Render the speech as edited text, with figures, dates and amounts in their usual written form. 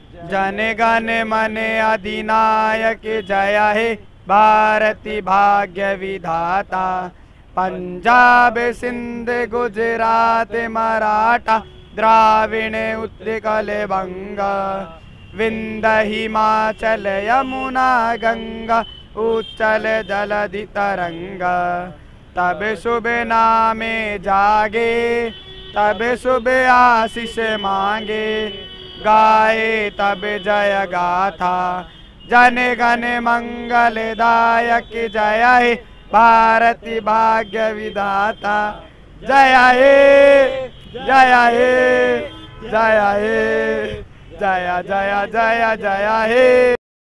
जन गण मन अधिनायक जय हे भारती भाग्य विधाता। पंजाब सिंध गुजरात मराठा द्राविण उत्कल बंगा। विंध्य हिमाचल यमुना गंगा उच्चल जलधि तरंगा। तब शुभ नामे जागे तब शुभ आशीष मांगे। गाए तब जय गाथा जन गण मंगलदायक जय हे भारती भाग्य विधाता। जय हे जय हे जय हे जय जय जय जय हे।